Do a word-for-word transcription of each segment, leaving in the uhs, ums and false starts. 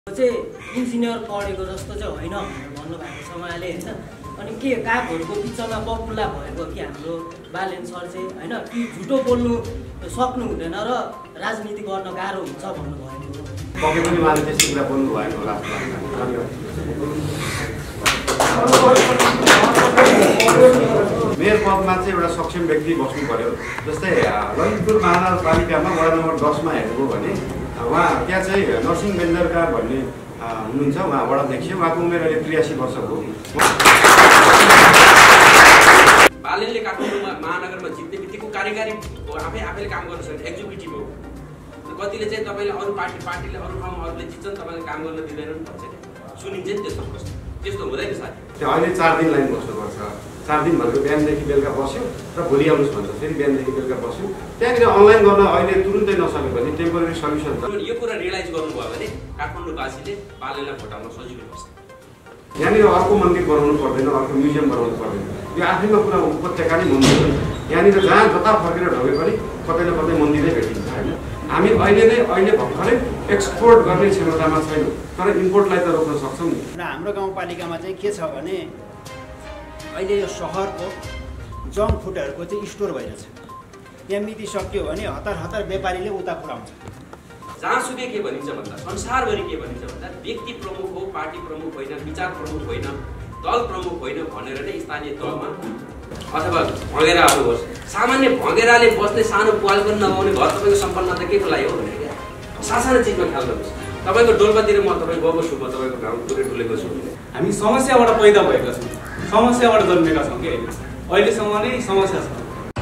चाहिँ इन्जिनियर पढेको जस्तो चाहिँ होइन भन्नुभएको छ उहाँले हैन। अनि के कागहरूको बिचमा बकुल्ला भएको कि हाम्रो बालेन सर चाहिँ हैन कि झुटो बोल्नु सक्नु हुँदैन र राजनीति गर्न गाह्रो हुन्छ भन्नुभएको हो। पक्कै पनि उहाँले त्यस्तो कुरा बोल्नु भएको होला जस्तो लाग्छ। मेयर पदमा चाहिँ एउटा सक्षम व्यक्ति बस्नु पर्यो। जस्तै ललितपुर महानगरपालिकामा वडा नम्बर दसमा हेर्नुभयो भने उहाँ त्यहाँ चाहिँ नरसिंह बेन्दरका भन्ने हुनुहुन्छ, उहाँ वडा अध्यक्ष, उहाँको उमेर अहिले त्रियासी वर्षको। बालेनले काठमाडौँमा महानगरमा जित्ने बित्तिकै कार्यकारी आफै आफैले काम गर्न सक्ने एक्जिक्युटिभ हो। कतिले चाहिँ तपाईँले अरू पार्टी पार्टीले अरू ठाउँमा अरूले जित्छन् तपाईँले काम गर्न दिँदैनन् भन्छ नि, सुनिन्छ नि त्यस्तो प्रश्न। त्यस्तो हुँदैन साथी। त्यो अहिले चार दिन लाइन बस्नुपर्छ। चार दिन भनेको बिहानदेखि बेलुका बस्यो र भोलि आउनुहोस् भन्छ, फेरि बिहानदेखि बेलुका बस्यो। त्यहाँनिर अनलाइन गर्न अहिले तुरुन्तै नसक्यो भने टेम्पोरेरी सल्युसन छ। यो कुरा रियलाइज गर्नुभयो भने काठमाडौँवासीले बालेनलाई भोटाउन सजिलो पर्छ। यहाँनिर अर्को मन्दिर बनाउनु पर्दैन, अर्को म्युजियम बनाउनु पर्दैन। यो आफैमा पुरा उपत्यका नै मन्दिर हो। यहाँनिर जहाँ जता फर्केर ढोगे पनि कतै न कतै मन्दिरै भेटिन्छ होइन। हामी अहिले नै अहिले भर्खरै एक्सपोर्ट गर्ने क्षमतामा छैनौँ, तर इम्पोर्टलाई त रोक्न सक्छौँ नि। र हाम्रो गाउँपालिकामा चाहिँ के छ भने अहिले यो सहरको जङ्क फुडहरूको चाहिँ स्टोर भइरहेछ। त्यहाँ मिति सक्यो भने हतार हतार व्यापारीले उता पुऱ्याउँछ। जहाँसुकै के भनिन्छ भन्दा संसारभरि के भनिन्छ भन्दा व्यक्ति प्रमुख हो, पार्टी प्रमुख होइन, विचार प्रमुख होइन, दल प्रमुख होइन भनेर नै स्थानीय तहमा अथवा भँगेरा आउनुहोस्। सामान्य भँगेराले बस्ने सानो पुवाल पनि नपाउने घर तपाईँको सम्पन्न त के को लागि हो भनेर क्या सासानो चिजमा ख्याल गर्नुहोस्। तपाईँको डोल्पातिर म तपाईँ गएको छु, म तपाईँको गाउँ पुरै डुलेको छु। हामी समस्याबाट पैदा भएका छौँ, समस्याबाट जन्मेका छौँ कि अहिलेसम्म नै समस्या छ।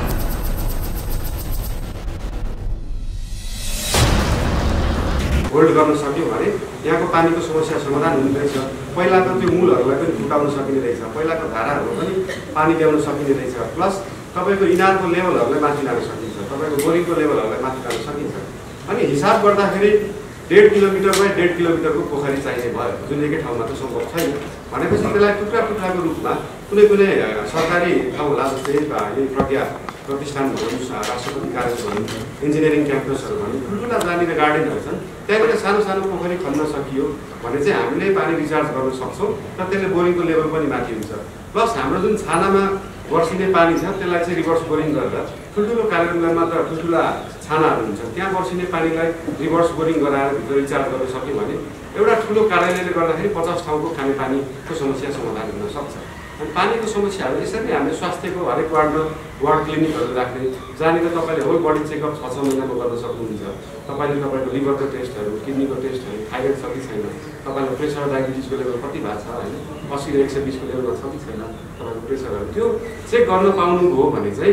होल्ड गर्न सक्यो भने यहाँको पानीको समस्या समाधान हुने रहेछ। पहिलाको त्यो मूलहरूलाई पनि फुटाउन सकिने रहेछ, पहिलाको धाराहरू पनि पानी ल्याउन सकिने रहेछ। प्लस तपाईँको इनारको लेभलहरूलाई माथि लान सकिन्छ, तपाईँको बोरिङको लेभलहरूलाई माथि लान सकिन्छ। अनि हिसाब गर्दाखेरि डेढ किलोमिटर बाई डेढ किलोमिटरको पोखरी चाहिने भयो, जुन एकै ठाउँमा त सम्भव छैन। भनेपछि त्यसलाई टुक्रा टुक्राको रूपमा कुनै कुनै सरकारी ठाउँ होला, जस्तै यही प्रज्ञा प्रतिष्ठान भनौँ, राष्ट्रपति कार्यालय भनौँ, इन्जिनियरिङ क्याम्पसहरू भनौँ, ठुल्ठुला जहाँनिर गार्डनहरू छन् त्यहाँनिर सानो सानो पोखरी खन्न सकियो भने चाहिँ हामीले पानी रिचार्ज गर्न सक्छौँ र त्यसले बोरिङको लेभल पनि माथि हुन्छ। प्लस हाम्रो जुन छानामा वर्षिने पानी छ त्यसलाई चाहिँ रिभर्स बोरिङ गरेर ठुल्ठुलो कार्यालयमा त ठुल्ठुला छानाहरू हुन्छ, त्यहाँ वर्षिने पानीलाई रिभर्स बोरिङ गराएर भित्र रिचार्ज गर्न सक्यो भने एउटा ठुलो कार्यालयले गर्दाखेरि पचास ठाउँको खानेपानीको समस्या समाधान हुन सक्छ। अनि पानीको समस्याहरू यसरी हामीले स्वास्थ्यको हरेक वार्डमा वार्ड क्लिनिकहरू राख्ने, जहाँनिर तपाईँले होल बडी चेकअप छ छ महिनामा गर्न सक्नुहुन्छ। तपाईँले तपाईँको लिभरको टेस्टहरू, किडनीको टेस्टहरू, थाइरोइड छ कि छैन, तपाईँको प्रेसर डायबिटिजको लेभल कति भएको छ होइन, अस्सी र एक सय बिसको लेभलमा छ कि छैन तपाईँको प्रेसरहरू, त्यो चेक गर्न पाउनुभयो भने चाहिँ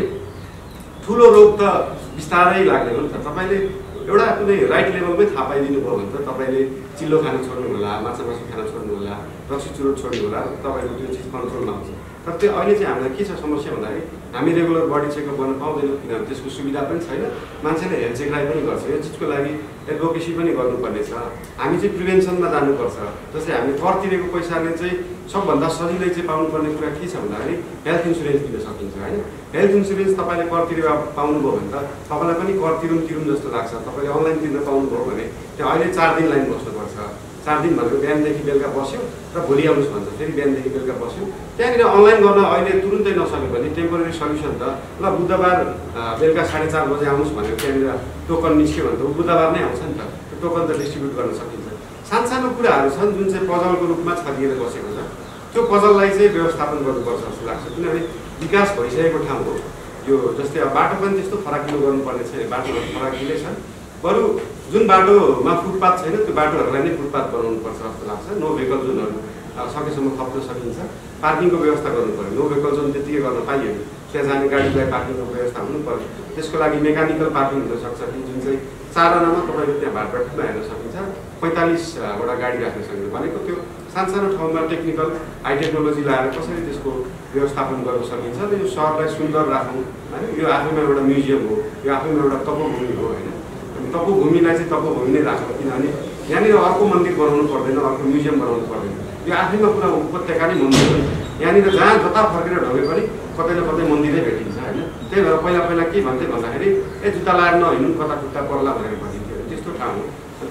ठुलो रोग त बिस्तारै लाग्ने हो नि त। तपाईँले एउटा कुनै राइट लेभलमै थाहा पाइदिनु भयो भने त तपाईँले चिल्लो खान छोड्नु होला, माछा मासु खान छोड्नु होला, रक्सी चुरोट छोड्नु होला, तपाईँको त्यो चिज कन्ट्रोलमा आउँछ। तर त्यो अहिले चाहिँ हामीलाई के छ समस्या भन्दाखेरि हामी रेगुलर बडी चेकअप गर्न पाउँदैनौँ, किनभने त्यसको सुविधा पनि छैन। मान्छेले हेल्थ चेकलाई पनि गर्छ, यो चिजको लागि एडभोकेसी पनि गर्नुपर्ने छ। हामी चाहिँ प्रिभेन्सनमा जानुपर्छ। जस्तै हामीले कर तिरेको पैसाले चाहिँ सबभन्दा सजिलै चाहिँ पाउनुपर्ने कुरा के छ भन्दाखेरि हेल्थ इन्सुरेन्स दिन सकिन्छ होइन। हेल्थ इन्सुरेन्स तपाईँले कर तिरेर पाउनुभयो भने त तपाईँलाई पनि कर तिरौँ तिरौँ जस्तो लाग्छ। तपाईँले अनलाइन तिर्न पाउनुभयो भने त्यहाँ अहिले चार दिन लाइन बस्नुपर्छ। चार दिन भनेको बिहानदेखि बेलुका बस्यो र भोलि आउनुहोस् भन्छ, फेरि बिहानदेखि बेलुका बस्यो। त्यहाँनिर अनलाइन गर्न अहिले तुरुन्तै नसक्यो भने टेम्पोरेरी सल्युसन त ल बुधबार बेलुका साढे चार बजे आउनुहोस् भनेर त्यहाँनिर टोकन निस्क्यो भने त बुधबार नै आउँछ नि त, त्यो टोकन त डिस्ट्रिब्युट गर्न सकिन्छ। सानसानो कुराहरू छन् जुन चाहिँ पजलको रूपमा छरिएर बसेको छ, त्यो पजललाई चाहिँ व्यवस्थापन गर्नुपर्छ जस्तो लाग्छ। किनभने विकास भइसकेको ठाउँ हो यो। जस्तै अब बाटो पनि त्यस्तो फराकिलो गर्नुपर्ने छैन, बाटोहरू फराकिलै छन्। बरु जुन बाटोमा फुटपाथ छैन त्यो बाटोहरूलाई नै फुटपाथ बनाउनुपर्छ जस्तो लाग्छ। नो भेहिकल जोनहरू सकेसम्म थप्न सकिन्छ। पार्किङको व्यवस्था गर्नु पऱ्यो, नो भेहिकल जोन त्यतिकै गर्न पाइयो, त्यहाँ जाने गाडीलाई पार्किङको व्यवस्था हुनु पऱ्यो। त्यसको लागि मेकानिकल पार्किङ हुनसक्छ कि जुन चाहिँ चार आनामा तपाईँको त्यहाँ भाटपाटीमा हेर्न सकिन्छ, पैँतालिसवटा गाडी राख्न सकिन्छ। भनेको त्यो सानसानो ठाउँमा टेक्निकल हाई टेक्नोलोजी लगाएर कसरी त्यसको व्यवस्थापन गर्न सकिन्छ र यो सहरलाई सुन्दर राखौँ होइन। यो आफैमा एउटा म्युजियम हो, यो आफैमा एउटा तपोभूमि हो होइन। तपोभूमिलाई चाहिँ तपोभूमि नै राख्छौँ, किनभने यहाँनिर अर्को मन्दिर बनाउनु पर्दैन, अर्को म्युजियम बनाउनु पर्दैन। यो आफैमा पुरा उपत्यका नै मन्दिर हो। यहाँनिर जहाँ जता फर्केर ढोगे पनि कतै न कतै मन्दिरै भेटिन्छ होइन। त्यही भएर पहिला पहिला के भन्थे भन्दाखेरि ए जुत्ता लाएर नहिँड्नु कता खुट्टा पर्ला भनेर भनिन्थ्यो, त्यस्तो ठाउँ हो।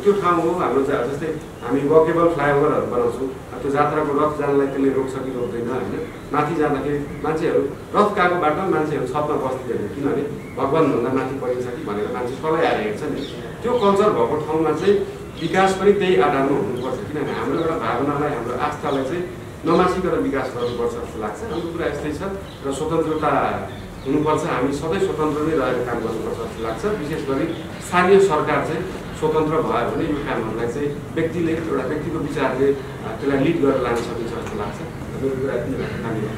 त्यो ठाउँ हो हाम्रो जस्तै हामी वकेबल फ्लाइओभरहरू बनाउँछौँ त्यो जात्राको रथ जानलाई त्यसले रोक्छ कि रोक्दैन होइन माथि जाँदाखेरि मान्छेहरू रथ गएको बाटोमा मान्छेहरू छतमा बस्दैन किनभने भगवान्भन्दा माथि परिन्छ कि भनेर मान्छे सबै आएर हेर्छ नि त्यो कल्चर भएको ठाउँमा चाहिँ विकास पनि त्यही आधारमा हुनुपर्छ किनभने हाम्रो एउटा भावनालाई हाम्रो आस्थालाई चाहिँ नमासिकन विकास गर्नुपर्छ जस्तो लाग्छ हाम्रो कुरा यस्तै छ र स्वतन्त्रता हुनुपर्छ हामी सधैँ स्वतन्त्र नै रहेर काम गर्नुपर्छ जस्तो लाग्छ विशेष गरी स्थानीय सरकार चाहिँ स्वतन्त्र भयो भने यो कामहरूलाई चाहिँ व्यक्तिले एउटा व्यक्तिको विचारले त्यसलाई लिड गरेर लान सकिन्छ जस्तो लाग्छ मेरो कुरा यति नै धन्यवाद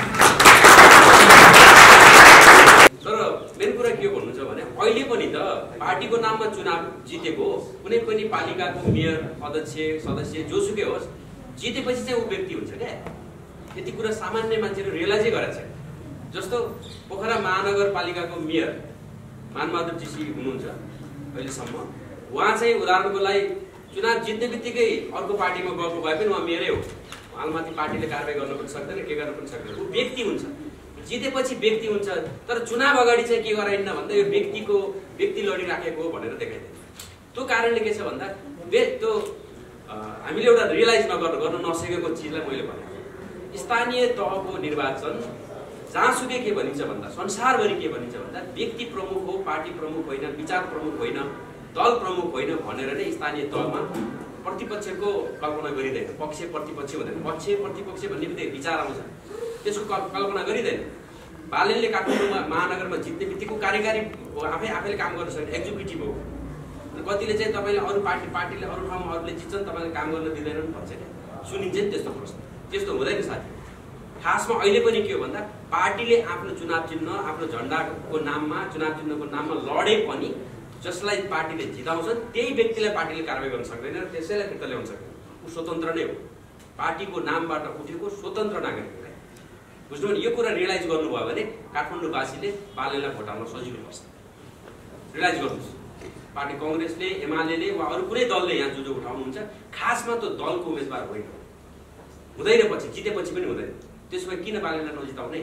तर मेन कुरा के भन्नु छ भने अहिले पनि त पार्टीको नाममा चुनाव जितेको कुनै पनि पालिकाको मेयर अध्यक्ष सदस्य जोसुकै होस् जितेपछि चाहिँ ऊ व्यक्ति हुन्छ क्या यति कुरा सामान्य मान्छेले रियलाइजै गरेको छ जस्तो पोखरा महानगरपालिकाको मेयर मानबहादुर जीसी हुनुहुन्छ अहिलेसम्म उहाँ चाहिँ उदाहरणको लागि चुनाव जित्ने बित्तिकै अर्को पार्टीमा गएको भए पनि उहाँ मेयरै हो उहाँमाथि पार्टीले कारवाही गर्न पनि सक्दैन के गर्न पनि सक्दैन ऊ व्यक्ति हुन्छ जितेपछि व्यक्ति हुन्छ तर चुनाव अगाडि चाहिँ के गराइन्न भन्दा यो व्यक्तिको व्यक्ति लडिराखेको हो भनेर देखाइदिन्छ त्यो कारणले के छ भन्दा त्यो हामीले एउटा रियलाइज नगर्नु गर्न नसकेको चिजलाई मैले भने स्थानीय तहको निर्वाचन जहाँसुकै के भनिन्छ भन्दा संसारभरि के भनिन्छ भन्दा व्यक्ति प्रमुख हो पार्टी प्रमुख होइन विचार प्रमुख होइन दल प्रमुख होइन भनेर नै स्थानीय तहमा प्रतिपक्षको कल्पना गरिँदैन पक्ष प्रतिपक्ष हुँदैन पक्ष प्रतिपक्ष भन्ने बित्तिकै विचार आउँछ त्यसको कल्पना गरिँदैन बालनले काठमाडौँमा महानगरमा जित्ने बित्तिकै कार्यकारी हो आफै आफैले काम गर्न सक्ने एक्जिक्युटिभ हो कतिले चाहिँ तपाईँले अरू पार्टी पार्टीले अरू ठाउँमा अरूले जित्छन् तपाईँले काम गर्न दिँदैनन् भन्छ क्या सुनिन्छ नि त्यस्तो प्रश्न त्यस्तो हुँदैन साथी खासमा अहिले पनि के हो भन्दा पार्टीले आफ्नो चुनाव चिन्ह आफ्नो झन्डाको नाममा चुनाव चिन्हको नाममा लडे पनि जसलाई पार्टीले जिताउँछन् त्यही व्यक्तिलाई पार्टीले कारवाही गर्न सक्दैन र त्यसैलाई फिर्ता ल्याउन सक्दैन ऊ स्वतन्त्र नै हो पार्टीको नामबाट उठेको स्वतन्त्र नागरिक हो बुझ्नु भने यो कुरा रियलाइज गर्नुभयो भने काठमाडौँवासीले बालनलाई भोट हाल्न सजिलो पर्छ रियलाइज गर्नुहोस् पार्टी कङ्ग्रेसले एमाले वा अरू कुनै दलले यहाँ जो जो उठाउनुहुन्छ खासमा त दलको उम्मेदवार होइन हुँदैन पछि जितेपछि पनि हुँदैन त्यसो भए किन बालनलाई नजिताउने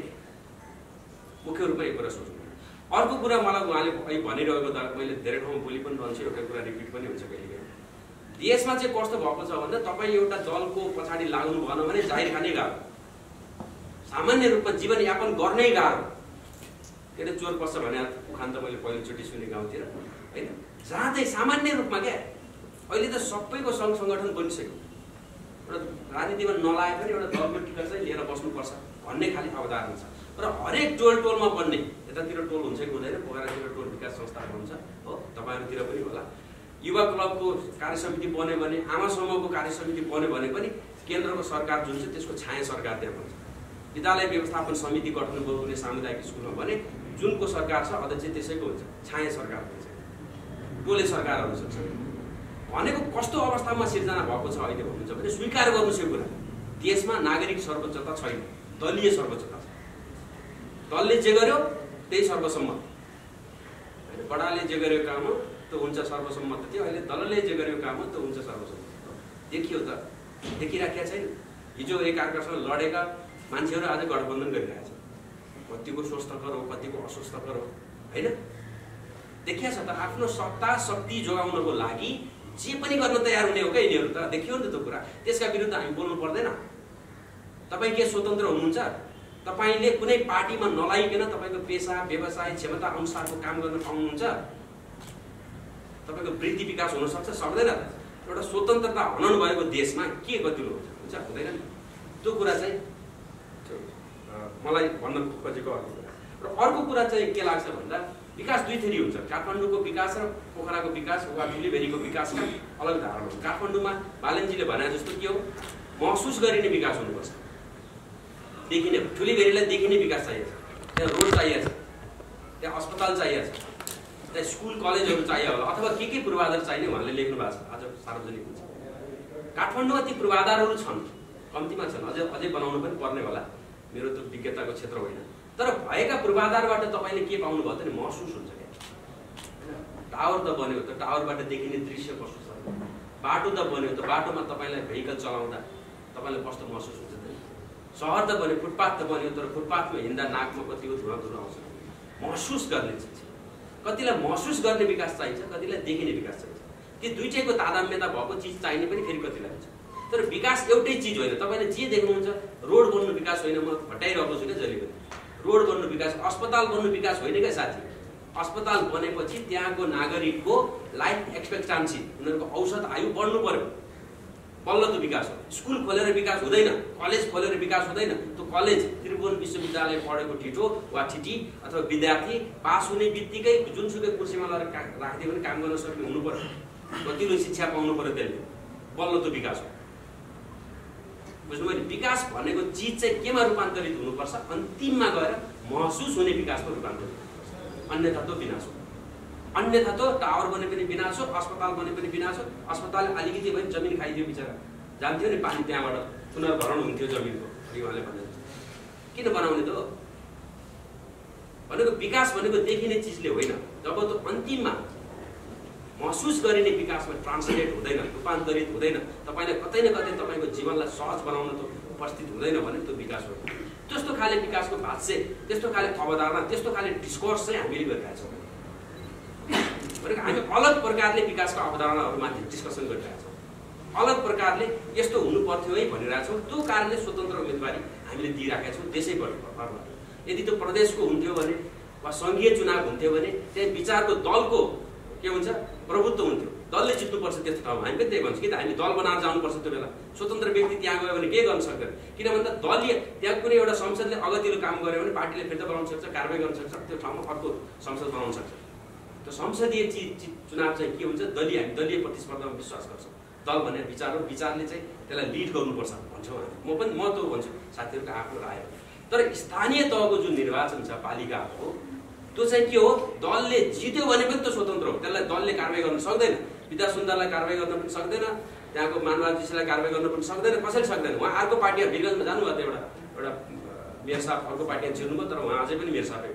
मुख्य रूपमा यो कुरा सोच्नु अर्को कुरा मलाई उहाँले अहिले भनिरहेको त मैले धेरै ठाउँमा बोली पनि रहन्छु एउटा कुरा रिपिट पनि हुन्छ कहिले देशमा चाहिँ कस्तो भएको छ भन्दा तपाईँ एउटा दलको पछाडि लाग्नु भएन भने जाहिर खानै गाह्रो सामान्य रूपमा जीवनयापन गर्नै गाह्रो के अरे चोर पस्छ भने उखान त मैले पहिलोचोटि सुने गाउँतिर होइन जहाँ चाहिँ सामान्य रूपमा क्या अहिले त सबैको सङ्घ सङ्गठन बनिसक्यो एउटा राजनीतिमा नलाए पनि एउटा दलको टिकट चाहिँ लिएर बस्नुपर्छ भन्ने खालि अवधारणा छ र हरेक टोल टोलमा बन्ने यतातिर टोल हुन्छ कि हुँदैन पोखरातिर टोल विकास संस्था हुन्छ हो तपाईँहरूतिर पनि होला युवा क्लबको कार्य समिति बन्यो भने आमा समूहको कार्य समिति बन्यो भने पनि केन्द्रको सरकार जुन छ त्यसको छाया सरकार त्यहाँ बन्छ विद्यालय व्यवस्थापन समिति गठन गर्नुहुने सामुदायिक स्कुलमा भने जुनको सरकार छ अध्यक्ष त्यसैको हुन्छ छाया सरकार हुन्छ टोले सरकार हुन सक्छ भनेको कस्तो अवस्थामा सिर्जना भएको छ अहिले भन्नुहुन्छ भने स्वीकार गर्नुहोस् यो कुरा देशमा नागरिक सर्वोच्चता छैन दलीय सर्वोच्चता छ दलले जे गर्यो त्यही सर्वसम्मत होइन बडाले जे गर्यो काम हो त्यो हुन्छ सर्वसम्मत थियो अहिले दलले जे गर्यो काम हो त्यो हुन्छ सर्वसम्मत देखियो त देखिराखेका छैन हिजो एकअर्कासँग लडेका मान्छेहरू आज गठबन्धन गरिरहेछ कतिको स्वस्थकर हो कतिको अस्वस्थकर हो होइन देखिया छ त आफ्नो सत्ता शक्ति जोगाउनको लागि जे पनि गर्न तयार हुने हो क्या यिनीहरू त देखियो नि त त्यो कुरा त्यसका विरुद्ध हामी बोल्नु पर्दैन तपाईँ के स्वतन्त्र हुनुहुन्छ तपाईँले कुनै पार्टीमा नलाइकन तपाईँको पेसा व्यवसाय क्षमता अनुसारको काम गर्न पाउनुहुन्छ तपाईँको वृद्धि विकास हुन सक्छ सक्दैन एउटा स्वतन्त्रता हनन भएको देशमा के गतिलो हुन्छ हुँदैन नि त्यो कुरा चाहिँ मलाई भन्न खोजेको अर्को कुरा र अर्को कुरा चाहिँ के लाग्छ भन्दा विकास दुई थरी हुन्छ काठमाडौँको विकास र पोखराको विकास वा ठुलीभेरीको विकासका अलग धारणा हुन्छ काठमाडौँमा बालनजीले भने जस्तो के हो महसुस गरिने विकास हुनुपर्छ देखिने ठुलीभेरीलाई देखिने विकास चाहिएको छ त्यहाँ रोड चाहिएको छ त्यहाँ अस्पताल चाहिएको छ त्यहाँ स्कुल कलेजहरू चाहियो होला अथवा के के पूर्वाधार चाहिने उहाँले लेख्नु भएको छ आज सार्वजनिक हुन्छ काठमाडौँमा ती पूर्वाधारहरू छन् कम्तीमा छन् अझै अझै बनाउनु पनि पर्ने होला मेरो त विज्ञताको क्षेत्र होइन तर भएका पूर्वाधारबाट तपाईँले के पाउनु भयो त नि महसुस हुन्छ क्या टावर त बन्यो त टावरबाट देखिने दृश्य कस्तो छ बाटो त बन्यो त बाटोमा तपाईँलाई भेहिकल चलाउँदा तपाईँलाई कस्तो महसुस हुन्छ त सहर त बन्यो फुटपाथ त बन्यो तर फुटपाथमा हिँड्दा नाकमा कतिको धुवा धुवा आउँछ महसुस गर्ने चिज कतिलाई महसुस गर्ने विकास चाहिन्छ कतिलाई देखिने विकास चाहिन्छ ती दुईटैको तादाम्यता भएको चिज चाहिने पनि फेरि कतिलाई हुन्छ। तर विकास एउटै चिज होइन। तपाईँले जे देख्नुहुन्छ रोड बन्नु विकास होइन, म हटाइरहेको छु क्या जहिले पनि। रोड बन्नु विकास, अस्पताल बन्नु विकास होइन क्या साथी। अस्पताल बनेपछि त्यहाँको नागरिकको लाइफ एक्सपेक्टेन्सी, उनीहरूको औसत आयु बढ्नु पर्यो, बल्ल त विकास हो। स्कुल खोलेर विकास हुँदैन, कलेज खोलेर विकास हुँदैन। त्यो कलेज त्रिभुवन विश्वविद्यालय पढेको ठिटो वा ठिटी अथवा विद्यार्थी पास हुने बित्तिकै जुनसुकै कुर्सीमा लगेर राखिदियो भने काम गर्न सक्ने हुनु पर्यो, गतिलो शिक्षा पाउनु पर्यो, त्यसले बल्ल त विकास हो। बुझ्नुभयो नि? विकास भनेको चिज चाहिँ केमा रूपान्तरित हुनुपर्छ? अन्तिममा गएर महसुस हुने विकासमा रूपान्तरित हुनुपर्छ, अन्यथा त विनाश हो। अन्यथा त टावर बने पनि विनाश हो, अस्पताल बने पनि विनाश हो। अस्पताल अलिकति भयो जमिन खाइदियो बिचरा, जान्थ्यो नि पानी त्यहाँबाट पुनर्भरण हुन्थ्यो जमिनको। उहाँले भने किन बनाउने त? भनेको विकास भनेको देखिने चिजले होइन, जब त अन्तिममा महसुस गरिने विकासमा ट्रान्सलेट हुँदैन, रूपान्तरित हुँदैन, तपाईँले कतै न कतै तपाईँको जीवनलाई सहज बनाउन त उपस्थित हुँदैन भने त्यो विकास हो। त्यस्तो खाले विकासको भाष्य, त्यस्तो खाले अवधारणा, त्यस्तो खाले डिस्कोर्स चाहिँ हामीले गरिरहेका छौँ। भनेको हामी अलग प्रकारले विकासको अवधारणाहरूमाथि डिस्कसन गरिरहेका छौँ, अलग प्रकारले यस्तो हुनु पर्थ्यो है भनिरहेका छौँ। त्यो कारणले स्वतन्त्र उम्मेदवारी हामीले दिइरहेका छौँ देशैभरि। यदि त्यो प्रदेशको हुन्थ्यो भने वा सङ्घीय चुनाव हुन्थ्यो भने त्यहाँ विचारको दलको के हुन्छ? प्रभुत्व हुन्थ्यो, दलले जित्नुपर्छ त्यस्तो ठाउँमा। हामी पनि त्यही भन्छौँ कि त हामी दल बनाएर जानुपर्छ। त्यो बेला स्वतन्त्र व्यक्ति त्यहाँ गयो भने केही गर्न सक्दैन, किन भन्दा दलीय त्यहाँ कुनै एउटा संसदले अगतिलो काम गर्यो भने पार्टीले फिर्ता बनाउन सक्छ, कारवाही गर्न सक्छ, त्यो ठाउँमा अर्को संसद बनाउन सक्छ। त्यो संसदीय चिज चुनाव चाहिँ के हुन्छ? दलीय, हामी दलीय प्रतिस्पर्धामा विश्वास गर्छौँ। दल भनेर विचार हो, विचारले चाहिँ त्यसलाई लिड गर्नुपर्छ भन्छौँ हामी। म पनि म त भन्छु, साथीहरूको आफ्नो राय हो। तर स्थानीय तहको जुन निर्वाचन छ पालिकाको, त्यो चाहिँ के हो? दलले जित्यो भने पनि त स्वतन्त्र हो, त्यसलाई दलले कारवाही गर्न सक्दैन। विद्या सुन्दरलाई कारवाही गर्न पनि सक्दैन, त्यहाँको मानवाजीलाई कारवाही गर्न पनि सक्दैन, कसैले सक्दैन। उहाँ अर्को पार्टीमा वीरगञ्जमा जानुभयो त, एउटा एउटा मेयर साहब अर्को पार्टीमा छिर्नुभयो, तर उहाँ अझै पनि मेयर साहबै।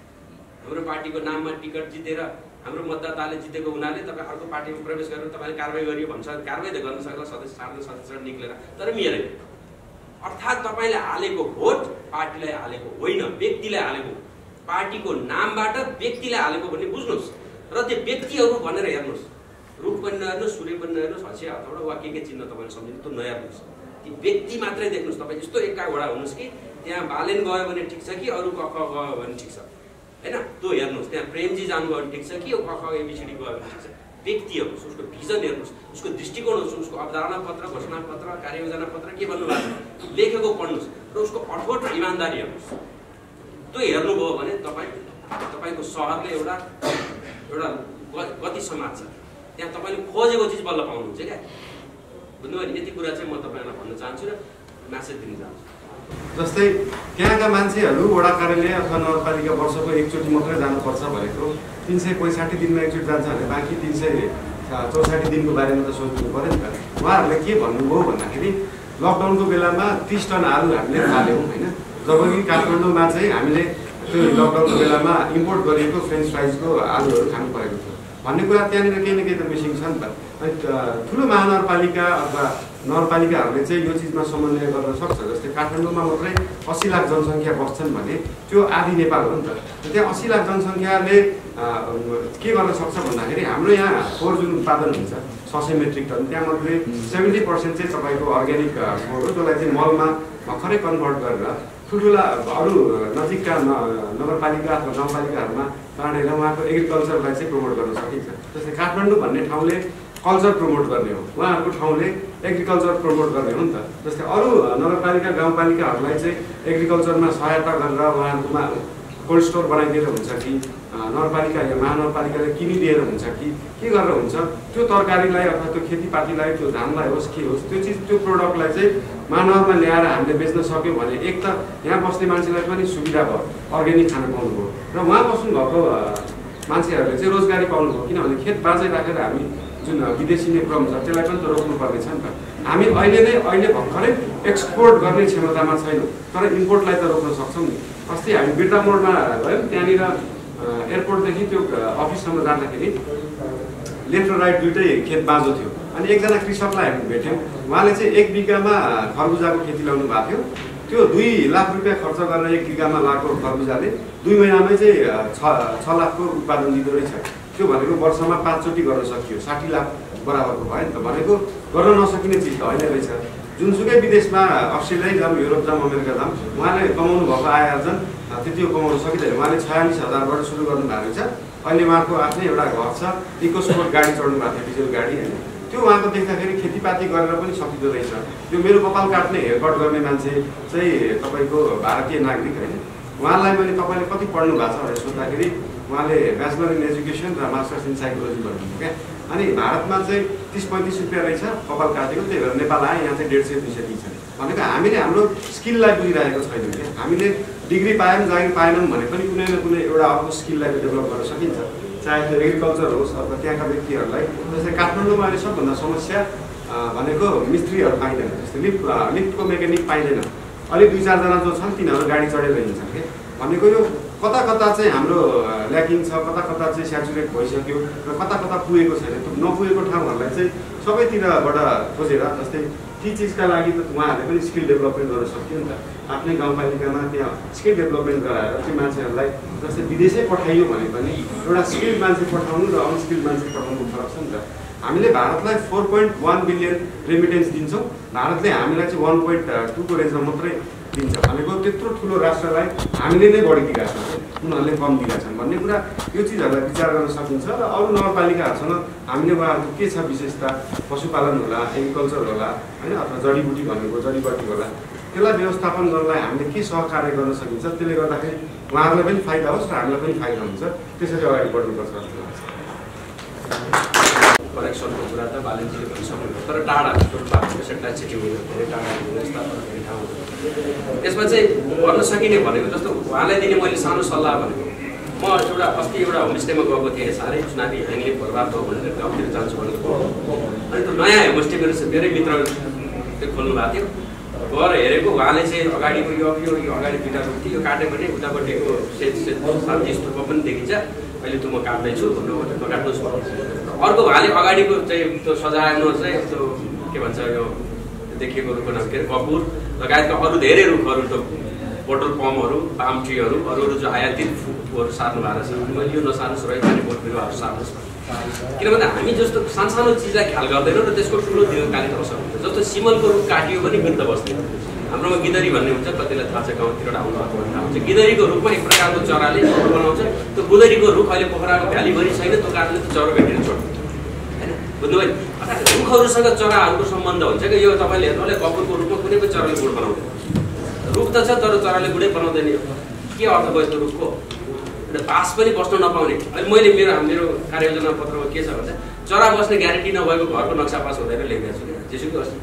हाम्रो पार्टीको नाममा टिकट जितेर हाम्रो मतदाताले जितेको हुनाले तपाईँ अर्को पार्टीमा प्रवेश गरेर तपाईँले कारवाही गरियो भन्छ, कारवाही त गर्न सक्ला सदस्य सार्न सदस्य निक्लेर, तर मेरै। अर्थात् तपाईँले हालेको भोट पार्टीलाई हालेको होइन, व्यक्तिलाई हालेको। पार्टीको नामबाट व्यक्तिलाई हालेको भन्ने बुझ्नुहोस्। र त्यो व्यक्तिहरू भनेर हेर्नुहोस्, रुख पनि नहेर्नुहोस्, सूर्य पनि नहेर्नुहोस्, हँसिया हथौडा वा के के चिन्ह तपाईँले सम्झिनु, त्यो नहेर्नुहोस्। ती व्यक्ति मात्रै देख्नुहोस्। तपाईँ यस्तो एका घोडा हुनुहोस् कि त्यहाँ बालेन गयो भने ठिक छ कि अरू क ख गयो भने ठिक छ, होइन? त्यो हेर्नुहोस्। त्यहाँ प्रेमजी जानुभयो भने ठिक छ कि क ख एबिसिडी गयो भने ठिक छ। व्यक्ति हेर्नुहोस्, उसको भिजन हेर्नुहोस्, उसको दृष्टिकोण होस्, उसको अवधारणा पत्र, घोषणा पत्र, कार्ययोजना पत्र के भन्नुभएको छ लेखेको पढ्नुहोस्, र उसको अठोट र इमान्दारी हेर्नुहोस्। त्यो हेर्नुभयो भने तपाईँ तपाईँको सहरले एउटा एउटा गति समाज छ, त्यहाँ तपाईँले खोजेको चिज बल्ल पाउनुहुन्छ क्या। बुझ्नुभयो नि? यति कुरा चाहिँ म तपाईँलाई भन्न चाहन्छु र म्यासेज दिन चाहन्छु। जस्तै त्यहाँका मान्छेहरू वडा कार्यालय अथवा नगरपालिका वर्षको एकचोटि मात्रै जानुपर्छ भनेको तिन सय पैँसाठी दिनमा एकचोटि जान्छ भने बाँकी तिन सय चौसाठी दिनको बारेमा त सोच्नु पऱ्यो नि त। उहाँहरूले के भन्नुभयो भन्दाखेरि लकडाउनको बेलामा तिस टन आलु हामीले थाल्यौँ, होइन? जबकि काठमाडौँमा चाहिँ हामीले त्यो लकडाउनको बेलामा इम्पोर्ट गरिएको फ्रेन्च फ्राइजको आलुहरू खानु परेको थियो भन्ने कुरा त्यहाँनिर केही न केही त मिसिङ छ नि त। अनि ठुलो महानगरपालिका अथवा नगरपालिकाहरूले चाहिँ यो चिजमा समन्वय गर्न सक्छ। जस्तै काठमाडौँमा मात्रै अस्सी लाख जनसङ्ख्या बस्छन् भने त्यो आधी नेपाल हो नि त। त्यहाँ अस्सी लाख जनसङ्ख्याले के गर्न सक्छ भन्दाखेरि हाम्रो यहाँ फोहोर जुन उत्पादन हुन्छ छ सय मेट्रिक टन, त्यहाँमध्ये सेभेन्टी पर्सेन्ट चाहिँ तपाईँको अर्ग्यानिक फोहोर हो, जसलाई चाहिँ मलमा भर्खरै कन्भर्ट गरेर ठुल्ठुला अरू नजिकका न नगरपालिका अथवा गाउँपालिकाहरूमा बाँडेर उहाँको एग्रिकल्चरलाई चाहिँ प्रमोट गर्न सकिन्छ। जस्तै काठमाडौँ भन्ने ठाउँले कल्चर प्रमोट गर्ने हो, उहाँहरूको ठाउँले एग्रिकल्चर प्रमोट गर्ने हो नि त। जस्तै अरू नगरपालिका गाउँपालिकाहरूलाई चाहिँ एग्रिकल्चरमा सहायता गरेर उहाँहरूकोमा कोल्ड स्टोर बनाइदिएर हुन्छ कि नगरपालिका या महानगरपालिकाले किनिदिएर हुन्छ कि के गरेर हुन्छ, त्यो तरकारीलाई अथवा त्यो खेतीपातीलाई, त्यो धानलाई होस् के होस्, त्यो चिज त्यो प्रोडक्टलाई चाहिँ महानगरमा ल्याएर हामीले बेच्न सक्यौँ भने एक त यहाँ बस्ने मान्छेलाई पनि सुविधा भयो, अर्ग्यानिक खान पाउनुभयो, र उहाँ बस्नुभएको मान्छेहरूले चाहिँ रोजगारी पाउनुभयो। किनभने खेत बाँझै राखेर हामी जुन विदेशी नै क्रम छ त्यसलाई पनि त रोक्नुपर्ने छ नि त। हामी अहिले नै अहिले भर्खरै एक्सपोर्ट गर्ने क्षमतामा छैनौँ, तर इम्पोर्टलाई त रोक्न सक्छौँ नि। अस्ति हामी बिर्ता मोडमा गयौँ, त्यहाँनिर एयरपोर्टदेखि त्यो अफिससम्म जाँदाखेरि लेफ्ट र राइट दुइटै खेत बाँझो थियो। अनि एकजना कृषकलाई हामी भेट्यौँ, उहाँले चाहिँ एक बिघामा खरबुजाको खेती लगाउनु भएको थियो। त्यो दुई लाख रुपियाँ खर्च गरेर एक बिघामा लगाएको खरबुजाले दुई महिनामै चाहिँ छ छ लाखको उत्पादन दिँदो रहेछ। त्यो भनेको वर्षमा पाँचचोटि गर्न सकियो, साठी लाख बराबरको भयो नि त। भनेको गर्न नसकिने चिज त होइन रहेछ। जुनसुकै विदेशमा अस्ट्रेलिया जाऊँ, युरोप जाऊँ, अमेरिका जाऊँ, उहाँले कमाउनु भएको आय आर्जन त्यति कमाउन सकिँदैन। उहाँले छयालिस हजारबाट सुरु गर्नु भएको रहेछ। अहिले उहाँको आफ्नै एउटा घर छ, इकोस्पोर्ट गाडी चढ्नु भएको थियो, डिजल गाडी होइन। त्यो उहाँको देख्दाखेरि खेतीपाती गरेर पनि सकिँदो रहेछ। त्यो मेरो कपाल काट्ने हेयरकट गर्ने मान्छे चाहिँ तपाईँको भारतीय नागरिक होइन। उहाँलाई मैले तपाईँले कति पढ्नु भएको छ भनेर सोद्धाखेरि उहाँले ब्याचलर इन एजुकेसन र मास्टर्स इन साइकोलोजी भन्नुभयो क्या। अनि भारतमा चाहिँ तिस पैँतिस रुपियाँ रहेछ कपाल काटेको, त्यही भएर नेपाल आए, यहाँ चाहिँ डेढ सय दुई सय दिन्छ भनेको हामीले हाम्रो स्किललाई बुझिरहेको छैनौँ क्या। हामीले डिग्री पायौँ, जागिर पाएनौँ भने पनि कुनै न कुनै एउटा अर्को स्किललाई डेभलप गर्न सकिन्छ, चाहे त्यो एग्रिकल्चर होस् अथवा त्यहाँका व्यक्तिहरूलाई। जस्तै काठमाडौँमा अहिले सबभन्दा समस्या भनेको मिस्त्रीहरू पाइँदैन, जस्तै लिफ्ट लिफ्टको मेकानिक पाइँदैन। अलिक दुई चारजना जो छन् तिनीहरू गाडी चढेर हिँड्छन् क्या। भनेको यो कता कता चाहिँ हाम्रो ल्याकिङ छ, कता कता चाहिँ स्याचुरेट भइसक्यो र कता कता पुगेको छैन। त्यो नपुगेको ठाउँहरूलाई चाहिँ सबैतिरबाट खोजेर, जस्तै ती चिजका लागि त उहाँहरूले पनि स्किल डेभलपमेन्ट गर्न सक्यो नि त। आफ्नै गाउँपालिकामा त्यहाँ स्किल डेभलपमेन्ट गराएर त्यो मान्छेहरूलाई जस्तै विदेशै पठाइयो भने पनि एउटा स्किल मान्छे पठाउनु र अनस्किल मान्छे पठाउनु फरक छ नि त। हामीले भारतलाई four point one billion remittance दिन्छौँ, भारतले हामीलाई चाहिँ वान पोइन्ट टूको रेन्जमा मात्रै दिन्छ। भनेको त्यत्रो ठुलो राष्ट्रलाई हामीले नै बढी दिएका छौँ, उनीहरूले कम दिएका छन् भन्ने कुरा, यो चिजहरूलाई विचार गर्न सकिन्छ। र अरू नगरपालिकाहरूसँग हामीले उहाँहरूको के छ विशेषता, पशुपालन होला, एग्रिकल्चर होला होइन, अथवा जडीबुटी भन्नुको जडीबटी होला, त्यसलाई व्यवस्थापन गर्नलाई हामीले के सहकार्य गर्न सकिन्छ। त्यसले गर्दाखेरि उहाँहरूलाई पनि फाइदा होस् र हामीलाई पनि फाइदा हुन्छ। त्यसरी अगाडि बढ्नुपर्छ जस्तो लाग्छ। करेक्सनको कुरा त बालेन्जीले पनि सक्नुहुन्छ, तर टाढा पेसेन्टलाई छिटो हुँदैन, धेरै टाढा हुँदैन, यस्ता धेरै ठाउँहरू यसमा चाहिँ गर्न सकिने भनेको जस्तो उहाँलाई दिने मैले सानो सल्लाह भनेको, म एउटा अस्ति एउटा होमस्टेमा गएको थिएँ, साह्रै चुनावी ह्याङले बर्बाद भयो भनेर गाउँतिर जान्छु भनेको। अनि त्यो नयाँ होमस्टे मेरो मेरै मित्रले त्यो खोल्नु भएको थियो, गएर हेरेको उहाँले चाहिँ अगाडिको यो यो यो अगाडि दुईवटा रुख थियो, यो काट्यो भने उतापट्टिको सेट सेट शान्ति स्तूप पनि देखिन्छ, अहिले त म काट्दैछु भन्नुभयो, नकाट्नुहोस् भन्नु। अर्को उहाँले अगाडिको चाहिँ त्यो सजाउन चाहिँ त्यो के भन्छ यो देखिएको रुखको नाम के अरे कपुर लगायतका अरू धेरै रुखहरू, त पेट्रोल पम्पहरू, पाम ट्रीहरू, अरू अरू जो आयातित फुलहरू सार्नु भएको छ। मैले यो नसार्नुहोस्, रैथाने बोट बिरुवाहरू सार्नुहोस्, किनभने हामी जस्तो सानसानो चिजलाई ख्याल गर्दैनौँ र त्यसको ठुलो दीर्घकालीन असर हुन्छ। जस्तो सिमलको रुख काटियो भने गिद्ध बस्ने, हाम्रोमा गिदरी भन्ने हुन्छ, कतिलाई थाहा छ गाउँतिर आउनु थाहा हुन्छ। गिदरीको रुखमा एक प्रकारको चराले फोटो बनाउँछ, त्यो गुदरीको रुख अहिले पोखराको भ्यालीभरि छैन, त्यो कारणले त्यो चरो भेटेर छोड्छ होइन, बुझ्नुभयो। अर्थात् रुखहरूसँग चराहरूको सम्बन्ध हुन्छ कि यो तपाईँले हेर्नु कपुरको रुखमा कुनै पनि चराले गुड बनाउँदैन, रुख त छ तर चराले गुडै बनाउँदैन। के अर्थ भयो त्यो रुखको? एउटा बास पनि बस्न नपाउने। अहिले मैले मेरो मेरो कार्ययोजना पत्रमा के छ भने चरा बस्ने ग्यारेन्टी नभएको घरको नक्सा पास हुँदैन लेखिदिएको छु क्या। जेसुकै होस्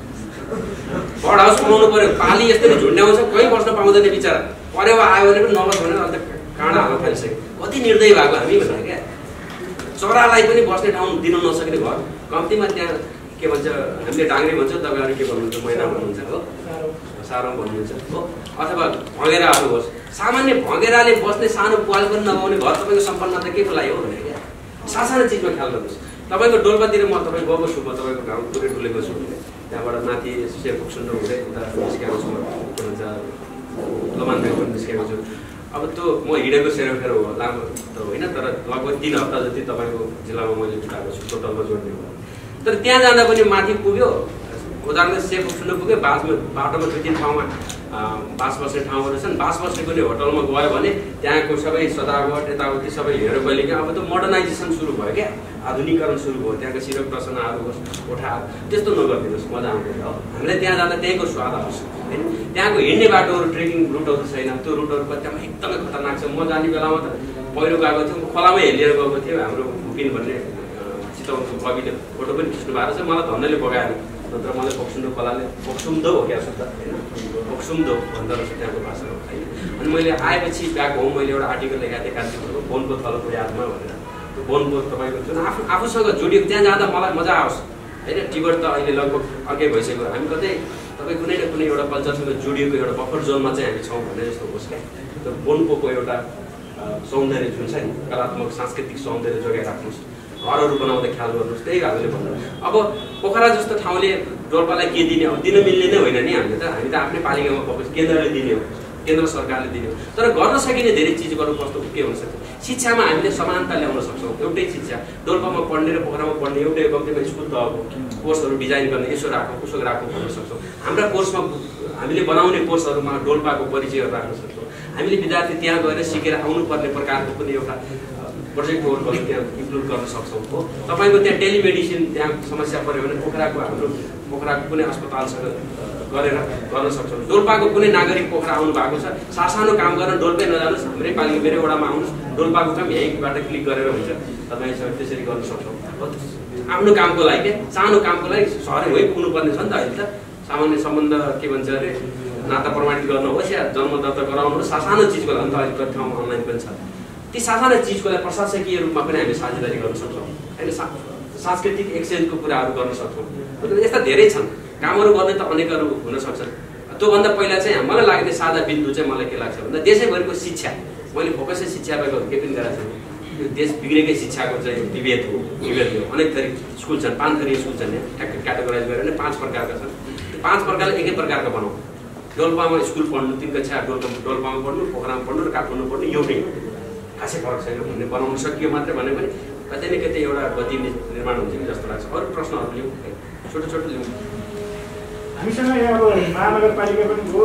बर्ड हाउस बनाउनु पऱ्यो, पाली यस्तै झुन्ड्याउँछ, कहीँ बस्न पाउँदैन बिचरा, परेवा आयो भने पनि नबस् भनेर अन्त काँडा हाल्न थालिसक्यो। कति निर्दयी भएको हामी भनेर क्या। चरालाई पनि बस्ने ठाउँ दिन नसक्ने घर, कम्तीमा त्यहाँ के भन्छ हामीले डाङ्ग्री भन्छ, तपाईँहरू के भन्नुहुन्छ मैना भन्नुहुन्छ हो, सारौँ भन्नुहुन्छ हो, अथवा भँगेराहरू होस्। सामान्य भँगेराले बस्ने सानो पुवाल पनि नपाउने घर तपाईँको सम्पन्न त के को लागि हो भनेर क्या। सासानो चिजमा ख्याल गर्नुहोस्। तपाईँको डोल्पातिर म तपाईँ गएको छु, म तपाईँको गाउँ पुरै डुलेको छु, त्यहाँबाट माथि सेरपुक सुन्नु हुँदै उता निस्केको छु, के भन्छ लमानबेग पनि निस्केको छु। अब त्यो म हिँडेको सेरोफेरो हो लामो त होइन, तर लगभग तिन हप्ता जति तपाईँको जिल्लामा मैले जुटाएको छु टोटलमा जोड्ने हो। तर त्यहाँ जाँदा पनि माथि पुग्यो, उदाहरण सेरपुक सुन्नु पुग्यो, बासमा बाटोमा दुई तिन ठाउँमा बास बस्ने ठाउँहरू छन्, बास बस्ने कुनै होटलमा गयो भने त्यहाँको सबै सजावट यताउति सबै हेर कहिले क्या। अब त मोडर्नाइजेसन सुरु भयो क्या, आधुनिकरण सुरु भयो, त्यहाँको सिरक रचनाहरू होस्, कोठाहरू त्यस्तो नगरिदिनुहोस्, मजा आउँदैन हो। हामीलाई त्यहाँ जाँदा त्यहीँको स्वाद आउँछ होइन। त्यहाँको हिँड्ने बाटोहरू ट्रेकिङ रुटहरू छैन, त्यो रुटहरू कतिमा एकदमै खतरनाक छ। म जाने बेलामा त पहिरो गएको थियो, खोलामै हेलिएर गएको थियो, हाम्रो भुपिन भन्ने चितवनको कविले फोटो पनि खिच्नु भएको छ, मलाई धन्दैले बगाएर, नत्र मलाई पोक्सुम्दो खोलाले पोक्सुम्दो हो क्या शुद्ध होइन, पोक्सुम्दो भन्दो रहेछ त्यहाँको भाषामा होइन। अनि मैले आएपछि ब्याक होम मैले एउटा आर्टिकल लेखाएको थिएँ कान्तिपुरको बोनको थलोको यादमा भनेर। त्यो बोनको तपाईँको जुन आफू आफूसँग जोडिएको, त्यहाँ जाँदा मलाई मजा आओस् होइन। टिबेट त अहिले लगभग अर्कै भइसक्यो, हामी कतै तपाईँ कुनै न कुनै एउटा कल्चरसँग जोडिएको एउटा बफर जोनमा चाहिँ हामी छौँ भने जस्तो होस् क्या। त्यो बोनको एउटा सौन्दर्य जुन छ नि, कलात्मक सांस्कृतिक सौन्दर्य जोगाइ राख्नुहोस्, घरहरू बनाउँदा ख्याल गर्नुहोस्, त्यही हामीले भन्नु। अब पोखरा जस्तो ठाउँले डोल्पालाई के दिने, अब दिन मिल्ने नै होइन नि, हामीले त हामी त आफ्नै पालिकामा फोकस केन्द्रले दिने हो, केन्द्र सरकारले दिने हो। तर गर्न सकिने धेरै चिजहरू कस्तो के हुनसक्छ, शिक्षामा हामीले समानता ल्याउन सक्छौँ। एउटै शिक्षा डोल्पामा पढ्ने र पोखरामा पढ्ने एउटै कम्तीमा स्कुल तहको कोर्सहरू डिजाइन गर्ने यसो राखौँ उसो राखौँ भन्न सक्छौँ। हाम्रा कोर्समा हामीले बनाउने कोर्सहरूमा डोल्पाको परिचयहरू राख्न सक्छौँ। हामीले विद्यार्थी त्यहाँ गएर सिकेर आउनुपर्ने प्रकारको कुनै एउटा प्रोजेक्ट वर्कहरू त्यहाँ इन्क्लुड गर्न सक्छौँ हो। तपाईँको त्यहाँ टेलिमेडिसिन त्यहाँ समस्या पऱ्यो भने पोखराको हाम्रो पोखराको कुनै अस्पतालसँग गरेर गर्न सक्छौँ। डोल्पाको कुनै नागरिक पोखरा आउनु भएको छ, सासानो काम गर्न डोल्पै नजानुहोस्, हाम्रै पालिका मेरै वडामा आउनुहोस्, डोल्पाको काम यहीँबाट क्लिक गरेर हुन्छ, तपाईँसँग त्यसरी गर्न सक्छौँ। आफ्नो कामको लागि के सानो कामको लागि सहरै है पुग्नुपर्ने छ नि त। अहिले त सामान्य सम्बन्ध के भन्छ अरे नाता प्रमाणित गर्नुहोस् या जन्म दर्ता गराउनुहोस्, सासानो चिजको लागि त अहिले कति ठाउँमा अनलाइन पनि छ। ती सासाना चिजको लागि प्रशासकीय रूपमा पनि हामी साझेदारी गर्न सक्छौँ। होइन सा सांस्कृतिक एक्सचेन्जको कुराहरू गर्न सक्छौँ। यस्ता धेरै छन् कामहरू गर्ने त अनेकहरू हुन सक्छन्। त्योभन्दा पहिला चाहिँ मलाई लाग्ने सादा बिन्दु चाहिँ मलाई के लाग्छ भन्दा देशैभरिको शिक्षा, मैले फोकसै शिक्षामा केही पनि गरेको छु। यो देश बिग्रेकै शिक्षाको चाहिँ विभेद हो विभेद हो अनेक थरी स्कुल छन्, पाँच थरी स्कुल छन्, यहाँ क्याटेगोराइज गरेर नै पाँच प्रकारका छन्। त्यो पाँच प्रकारले एकै प्रकारका बनाऊ। डोल्पामा स्कुल पढ्नु तिन कक्षा डोल्पा डोल्पामा पढ्नु, पोखरामा पढ्नु र काठमाडौँ पढ्नु एउटै खासै फरक छैन भन्ने बनाउन सकियो मात्रै भने पनि कतै न कतै एउटा गति निर्माण हुन्छ कि जस्तो लाग्छ। अरू प्रश्नहरू लिउँ, छोटो छोटो लिउँ। हामीसँग यहाँ अब महानगरपालिका पनि हो,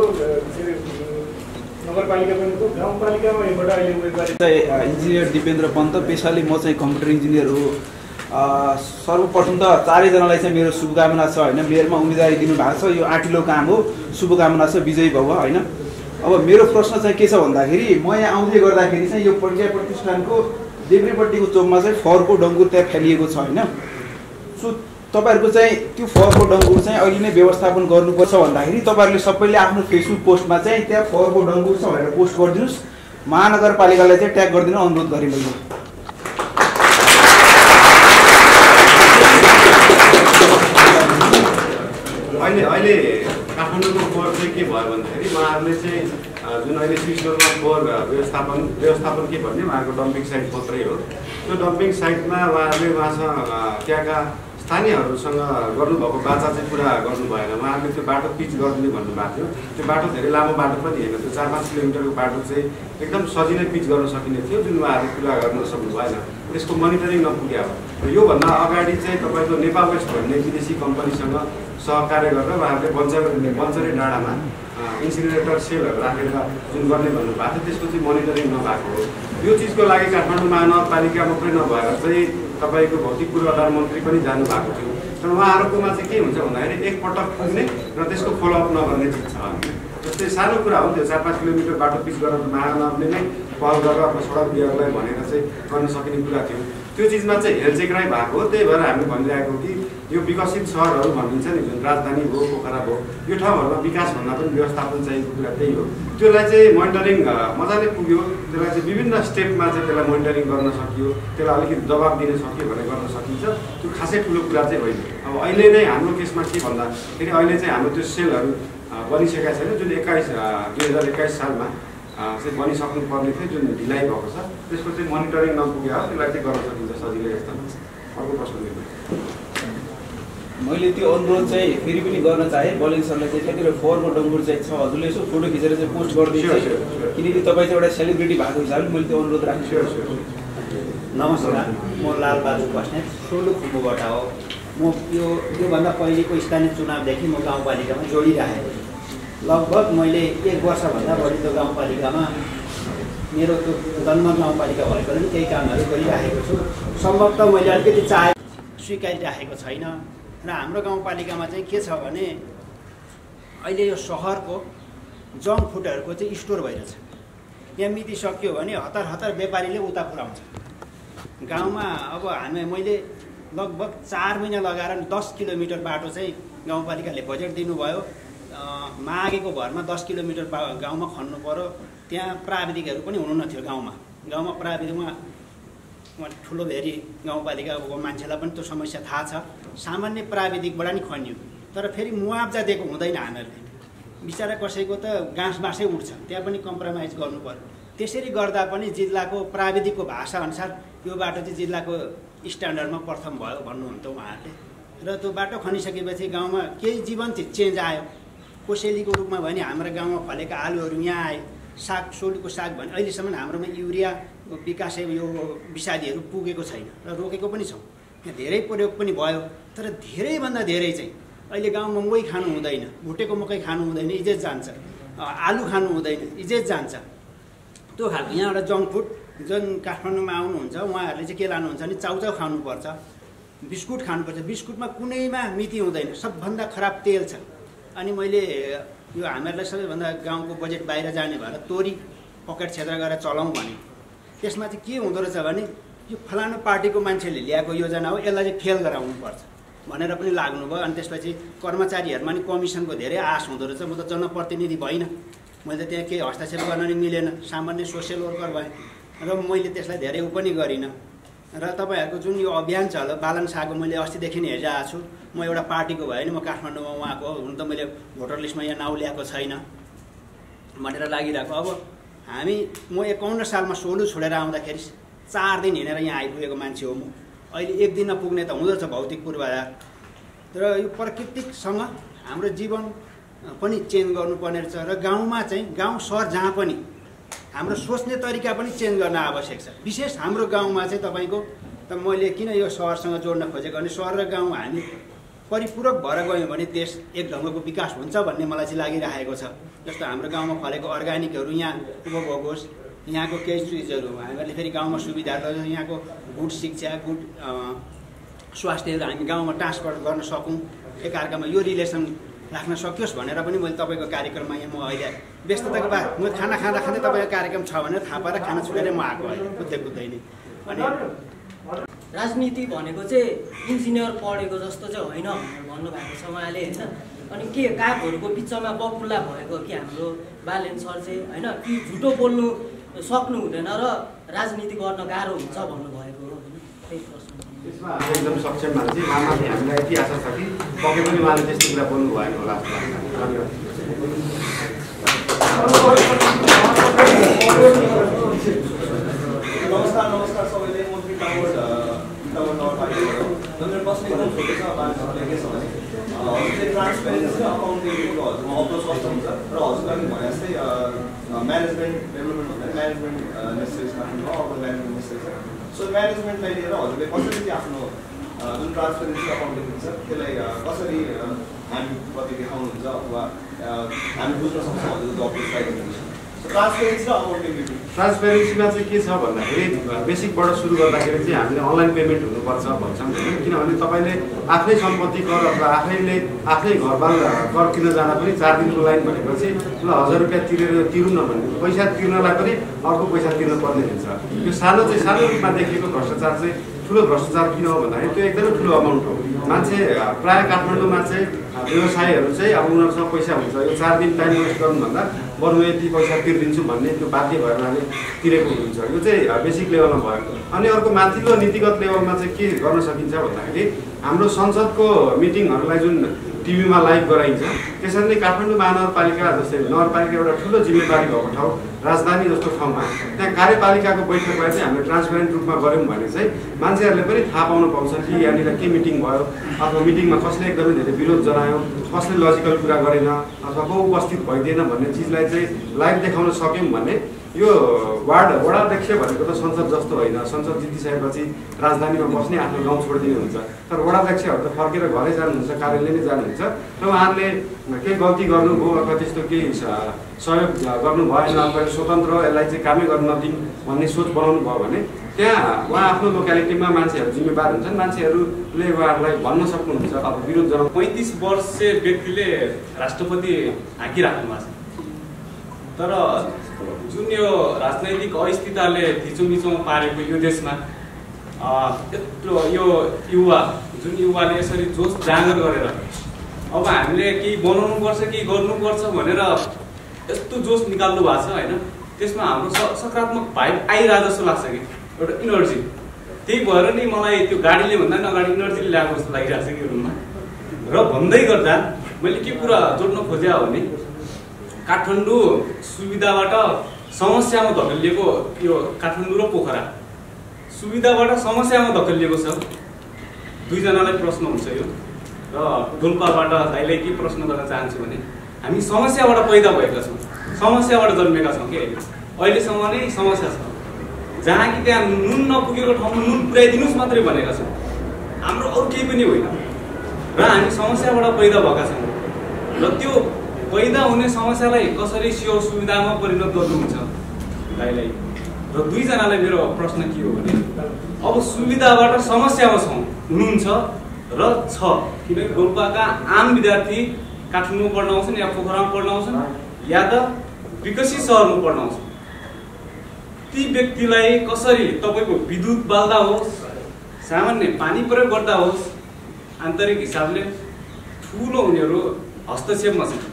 नगरपालिका पनि हो, गाउँपालिकामा एउटा अहिले उम्मेदवारी इन्जिनियर दिपेन्द्र पन्त, पेसाले म चाहिँ कम्प्युटर इन्जिनियर हो। सर्वप्रथम त चारैजनालाई चाहिँ मेरो शुभकामना छ होइन। मेयरमा उम्मेदवारी दिनुभएको छ, यो आँटिलो काम हो, शुभकामना छ, विजयी भव होइन। अब मेरो प्रश्न चाहिँ के छ भन्दाखेरि म यहाँ आउँदै गर्दाखेरि चाहिँ यो प्रज्ञा प्रतिष्ठानको देब्रेपट्टिको चोकमा चाहिँ फरको डङ्गुर त्यहाँ फैलिएको छ होइन। सो तपाईँहरूको चाहिँ त्यो फरको डङ्गुर चाहिँ अहिले नै व्यवस्थापन गर्नुपर्छ भन्दाखेरि तपाईँहरूले सबैले आफ्नो फेसबुक पोस्टमा चाहिँ त्यहाँ फरको डङ्गुर छ भनेर पोस्ट गरिदिनुहोस्, महानगरपालिकालाई चाहिँ ट्याग गरिदिनु अनुरोध गरेँ मैले। अहिले अहिले काठमाडौँको फोहोर चाहिँ के भयो भन्दाखेरि उहाँहरूले चाहिँ जुन अहिले स्विचमा फोहोर व्यवस्थापन व्यवस्थापन के भन्ने उहाँको डम्पिङ साइट मात्रै हो। त्यो डम्पिङ साइटमा उहाँहरूले उहाँसँग त्यहाँका स्थानीयहरूसँग गर्नुभएको बाचा चाहिँ पुरा गर्नु भएन। उहाँहरूले त्यो बाटो पिच गरिदिने भन्नुभएको थियो। त्यो बाटो धेरै लामो बाटो पनि होइन, त्यो चार पाँच किलोमिटरको बाटो चाहिँ एकदम सजिलै पिच गर्न सकिने थियो, जुन उहाँहरूले पुरा गर्न सक्नु भएन। त्यसको मोनिटरिङ नपुग्या हो। योभन्दा अगाडि चाहिँ तपाईँको नेपाल वेस्ट भन्ने विदेशी कम्पनीसँग सहकार्य गरेर उहाँहरूले बन्चर बन्चरे डाँडामा इन्सिनेटर सेलहरू राखेर जुन गर्ने भन्नुभएको थियो, त्यसको चाहिँ मोनिटरिङ नभएको हो। यो चिजको लागि काठमाडौँ महानगरपालिका मात्रै नभएर चाहिँ तपाईँको भौतिक पूर्वाधार मन्त्री पनि जानुभएको थियो। तर उहाँहरूकोमा चाहिँ के हुन्छ भन्दाखेरि एकपटक पुग्ने र त्यसको फलोअप नगर्ने चिज छ। जस्तै सानो कुरा हो त्यो चार पाँच किलोमिटर बाटो पिच गरेर महानगरले नै पहल गरेर अथवा सडक विभागलाई भनेर चाहिँ गर्न सकिने कुरा थियो। त्यो चिजमा चाहिँ हेलचेक्राइ भएको हो। त्यही भएर हामी भनिरहेको कि यो विकसित सहरहरू भनिन्छ नि, जुन राजधानी भयो पोखरा भयो, यो ठाउँहरूमा विकासभन्दा पनि व्यवस्थापन चाहिएको कुरा त्यही हो। त्यसलाई चाहिँ मोनिटरिङ मजाले पुग्यो, त्यसलाई चाहिँ विभिन्न स्टेपमा चाहिँ त्यसलाई मोनिटरिङ गर्न सकियो, त्यसलाई अलिकति दबाब दिन सकियो भने गर्न सकिन्छ। त्यो खासै ठुलो कुरा चाहिँ होइन। अब अहिले नै हाम्रो केसमा के भन्दाखेरि अहिले चाहिँ हाम्रो त्यो सेलहरू बनिसकेका छैन, जुन एक्काइस दुई हजार एक्काइस सालमा चाहिँ बनिसक्नु पर्ने थियो, जुन ढिलाइ भएको छ, त्यसको चाहिँ मोनिटरिङ नपुग्यो, त्यसलाई चाहिँ गर्न सकिन्छ सजिलै यस्तो। अर्को प्रश्न दिनु। मैले त्यो अनुरोध चाहिँ फेरि पनि गर्न चाहेँ बलिङ सरलाई चाहिँ त्यहाँनिर फोहोरको डङ्गुर चाहिँ छ, हजुरले यसो फोटो खिचेर चाहिँ पोस्ट गरिदिन्छु, किनकि तपाईँ चाहिँ एउटा सेलिब्रिटी भएको हिसाबले मैले त्यो अनुरोध राख्छु। नमस्कार, म लालबहादुर बस्नेत सोलु खुम्बुबाट हो। म यो योभन्दा पहिलेको स्थानीय चुनावदेखि म गाउँपालिकामा जोडिरहेको छु। लगभग मैले एक वर्षभन्दा बढी त्यो गाउँपालिकामा मेरो त्यो जन्म गाउँपालिका भएकोले पनि केही कामहरू गरिराखेको छु। सम्भवतः मैले अलिकति चाहे स्वीकारिराखेको छैन। र हाम्रो गाउँपालिकामा चाहिँ के छ भने अहिले यो सहरको जङ्क फुडहरूको चाहिँ स्टोर भइरहेछ। यहाँ मिति सक्यो भने हतार हतार व्यापारीले उता पुऱ्याउँछ गाउँमा। अब हामी मैले लगभग चार महिना लगाएर दस किलोमिटर बाटो चाहिँ गाउँपालिकाले बजेट दिनुभयो। मागेको भरमा दस किलोमिटर गाउँमा खन्नु पर्यो। त्यहाँ प्राविधिकहरू पनि हुनु नथ्यो गाउँमा। गाउँमा प्राविधिकमा ठुलो भेरी गाउँपालिकाको मान्छेलाई पनि त्यो समस्या थाहा छ। सामान्य प्राविधिकबाट नि खन्यो, तर फेरि मुआवजा दिएको हुँदैन हामीहरूले। बिचरा कसैको त गाँस बाँसै उठ्छ, त्यहाँ पनि कम्प्रोमाइज गर्नु पर्यो। त्यसरी गर्दा पनि जिल्लाको प्राविधिकको भाषाअनुसार यो बाटो चाहिँ जिल्लाको स्ट्यान्डर्डमा प्रथम भयो भन्नुहुन्थ्यो उहाँहरूले। र त्यो बाटो खनिसकेपछि गाउँमा केही जीवन चाहिँ चेन्ज आयो। कोसेलीको रूपमा भने हाम्रो गाउँमा फलेका आलुहरू यहाँ आए, साग सोलुको साग भने अहिलेसम्म हाम्रोमा युरिया विकास यो विषादीहरू पुगेको छैन र रोकेको पनि छौँ। यहाँ धेरै प्रयोग पनि भयो, तर धेरैभन्दा धेरै चाहिँ अहिले गाउँमा मकै खानु हुँदैन, भुटेको मकै खानु हुँदैन, इज्जत जान्छ, आलु खानु हुँदैन, इज्जत जान्छ। त्यो खालको यहाँ एउटा जङ्क फुड जुन काठमाडौँमा आउनुहुन्छ उहाँहरूले चाहिँ के लानुहुन्छ भने चाउचाउ खानुपर्छ, बिस्कुट खानुपर्छ। बिस्कुटमा कुनैमा मिति हुँदैन, सबभन्दा खराब तेल छ। अनि मैले यो हामीहरूलाई सबैभन्दा गाउँको बजेट बाहिर जाने भएर तोरी पकेट क्षेत्र गरेर चलाउँ भने त्यसमा चाहिँ के हुँदो रहेछ भने यो फलानु पार्टीको मान्छेले ल्याएको योजना हो, यसलाई चाहिँ फेल गराउनुपर्छ भनेर पनि लाग्नुभयो। अनि त्यसपछि कर्मचारीहरूमा नि कमिसनको धेरै आश हुँदो रहेछ। म त जनप्रतिनिधि भइनँ, मैले त त्यहाँ केही हस्तक्षेप गर्न नि मिलेन, सामान्य सोसियल वर्कर भएँ र मैले त्यसलाई धेरै उ पनि गरिनँ। र तपाईँहरूको जुन यो अभियान छ होला बालन शाहको, मैले अस्तिदेखि नै हेरिरहेको छु। म एउटा पार्टीको भयो नि, म काठमाडौँमा उहाँको हुन त मैले भोटर लिस्टमा यहाँ नाउँ ल्याएको छैन भनेर लागिरहेको। अब हामी म एकाउन्न सालमा सोलु छोडेर आउँदाखेरि चार दिन हिँडेर यहाँ आइपुगेको मान्छे हो म। अहिले एक दिनमा पुग्ने त हुँदो रहेछ भौतिक पूर्वाधार। तर यो प्राकृतिकसँग हाम्रो जीवन पनि चेन्ज गर्नुपर्ने रहेछ। र गाउँमा चाहिँ गाउँ सहर जहाँ पनि हाम्रो सोच्ने तरिका पनि चेन्ज गर्न आवश्यक छ। विशेष हाम्रो गाउँमा चाहिँ तपाईँको त मैले किन यो सहरसँग जोड्न खोजेको भने सहर र गाउँ हामी परिपूरक भएर गयौँ भने देश एक ढङ्गको विकास हुन्छ भन्ने मलाई चाहिँ लागिरहेको छ। जस्तो हाम्रो गाउँमा फलेको अर्ग्यानिकहरू यहाँ उपभोग होस्, यहाँको केही चिजहरू हामीहरूले फेरि गाउँमा सुविधाहरू यहाँको गुड शिक्षा, गुड स्वास्थ्यहरू हामी गाउँमा ट्रान्सफर गर्न सकौँ, एकअर्कामा यो रिलेसन राख्न सकियोस् भनेर पनि मैले तपाईँको कार्यक्रममा यहाँ म अहिले व्यस्तताको बाद म खाना खाँदा खाँदै तपाईँको कार्यक्रम छ भनेर थाहा पाएर खाना छुटेर म आएको अहिले कुद्दै कुद्दै नै। अनि राजनीति भनेको चाहिँ इन्जिनियर पढेको जस्तो चाहिँ होइन भन्नुभएको छ उहाँले होइन। अनि के कागहरूको बिचमा बकुल्ला भएको कि हाम्रो बालेन सर चाहिँ होइन, कि झुटो बोल्नु सक्नु हुँदैन र राजनीति गर्न गाह्रो हुन्छ भन्नुभएको हो। त्यही प्रश्न त्यसमा एकदम सक्षम मान्छे उहाँमाथि हामीलाई यति आशा छ कि पक्कै पनि उहाँले त्यस्तो कुरा बोल्नु भएन होला जस्तो लाग्छ। नमस्कार नमस्कार सबैले। म पितावर पितावर नगरपालिकाबाट मेरो प्रश्न एकदम छोटो छ। बालकहरूले के छ भने हजुरले ट्रान्सपेरेन्सी र अकाउन्टेबिलिटीको हजुरमा अप्रोच कस्तो हुन्छ र हजुरलाई पनि भने जस्तै म्यानेजमेन्ट डेभलपमेन्ट भन्दा म्यानेजमेन्ट नेसेसरी छ, अर्बन म्यानेजमेन्ट नेसेसरी छ। सो म्यानेजमेन्टलाई लिएर हजुरले कसरी चाहिँ आफ्नो जुन ट्रान्सपेरेन्सी अकाउन्टेबिलिटी छ त्यसलाई कसरी हामी प्रति देखाउनुहुन्छ अथवा हामी बुझ्न सक्छौँ हजुरको जब प्रोफाइल ट्रान्सपेरेन्सी र अकाउन्टेबिलिटी। ट्रान्सपेरेन्सीमा चाहिँ के छ भन्दाखेरि बेसिकबाट सुरु गर्दाखेरि चाहिँ हामीले अनलाइन पेमेन्ट हुनुपर्छ भन्छौँ। किनभने तपाईँले आफ्नै सम्पत्ति कर अथवा आफैले आफ्नै घरबाल कर किन्न जाँदा पनि चार दिनको लाइन भनेपछि ल हजार रुपियाँ तिरेर तिरौँ न भने पैसा तिर्नलाई पनि अर्को पैसा तिर्नु पर्ने हुन्छ। यो सानो चाहिँ सानो रूपमा देखिएको भ्रष्टाचार चाहिँ ठुलो भ्रष्टाचार किन हो भन्दाखेरि त्यो एकदमै ठुलो अमाउन्ट हो। मान्छे प्रायः काठमाडौँमा चाहिँ व्यवसायीहरू चाहिँ अब उनीहरूसँग पैसा हुन्छ, यो चार दिन टाइम वेस्ट गर्नुभन्दा बरु यति पैसा तिर्दिन्छु भन्ने त्यो बाध्य भएर उहाँले तिरेको हुन्छ। यो चाहिँ बेसिक लेभलमा भयो। अनि अर्को माथिल्लो नीतिगत लेभलमा चाहिँ के गर्न सकिन्छ भन्दाखेरि हाम्रो संसदको मिटिङहरूलाई जुन टिभीमा लाइभ गराइन्छ त्यसरी नै काठमाडौँ महानगरपालिका जस्तै नगरपालिका एउटा ठुलो जिम्मेवारी भएको ठाउँ, राजधानी जस्तो ठाउँमा त्यहाँ कार्यपालिकाको बैठकलाई चाहिँ हामीले ट्रान्सपेरेन्ट रूपमा गऱ्यौँ भने चाहिँ मान्छेहरूले पनि थाहा पाउन पाउँछन् कि यहाँनिर के मिटिङ भयो अथवा मिटिङमा कसले एकदमै धेरै विरोध जनायो, कसले लजिकल कुरा गरेन अथवा को उपस्थित भइदिएन भन्ने चिजलाई चाहिँ लाइभ देखाउन सक्यौँ भने यो वार्ड वडाध्यक्ष भनेको त संसद जस्तो होइन। संसद जितिसकेपछि राजधानीमा बस्ने आफ्नो गाउँ छोडिदिनु हुन्छ, तर वडाध्यक्षहरू त फर्केर घरै जानुहुन्छ, कार्यालय नै जानुहुन्छ। र उहाँहरूले केही गल्ती गर्नुभयो अथवा त्यस्तो केही सहयोग गर्नु भएन अथवा स्वतन्त्र यसलाई चाहिँ कामै गर्न नदिउँ भन्ने सोच बनाउनु भयो भने त्यहाँ उहाँ आफ्नो लोक्यालिटीमा मान्छेहरू जिम्मेवार हुन्छन्, मान्छेहरूले उहाँहरूलाई भन्न सक्नुहुन्छ अब विरोध जनाउनु। पैँतिस वर्षीय व्यक्तिले राष्ट्रपति हाँकिराख्नु भएको छ, तर जुन यो राजनैतिक अस्थिरताले थिचोमिचोमा पारेको यो देशमा यत्रो यो युवा जुन युवाले यसरी जोस जाँगर गरेर अब हामीले केही बनाउनुपर्छ केही गर्नुपर्छ भनेर यस्तो जोस निकाल्नु भएको छ होइन, त्यसमा हाम्रो सकारात्मक भाइब आइरहेको जस्तो लाग्छ कि एउटा इनर्जी। त्यही भएर नि मलाई त्यो गाडीले भन्दा पनि अगाडि इनर्जीले ल्याएको जस्तो लागिरहेको छ कि रुममा। र भन्दै गर्दा मैले के कुरा जोड्न खोजेँ भने काठमाडौँ सुविधाबाट समस्यामा धकेलिएको यो काठमाडौँ र पोखरा सुविधाबाट समस्यामा धकेलिएको छ। दुईजनालाई प्रश्न हुन्छ यो र डोल्पाबाट दाइलाई के प्रश्न गर्न चाहन्छु भने हामी समस्याबाट पैदा भएका छौँ, समस्याबाट जन्मेका छौँ कि अहिले अहिलेसम्म नै समस्या छ। जहाँ कि त्यहाँ नुन नपुगेको ठाउँमा नुन पुर्याइदिनुहोस् मात्रै भनेका छौँ। हाम्रो अरू केही पनि होइन र हामी समस्याबाट पैदा भएका छौँ र त्यो पैदा हुने समस्यालाई कसरी सेवा सुविधामा परिणत गर्नुहुन्छ दाइलाई। र दुईजनालाई मेरो प्रश्न के हो भने अब सुविधाबाट समस्यामा छौँ हुनुहुन्छ र छ, किनकि डोल्पाका आम विद्यार्थी काठमाडौँ पढ्न आउँछन् या पोखरामा पढ्न आउँछन् या त विकसित सहरमा पढ्न आउँछन्। ती व्यक्तिलाई कसरी तपाईँको विद्युत बाल्दा होस्, सामान्य पानी प्रयोग गर्दा होस्, आन्तरिक हिसाबले ठुलो उनीहरू हस्तक्षेपमा छन्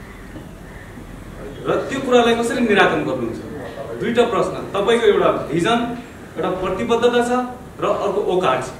र त्यो कुरालाई कसरी निराकरण गर्नुहुन्छ? दुईटा प्रश्न, तपाईँको एउटा भिजन, एउटा प्रतिबद्धता छ र अर्को औकात छ।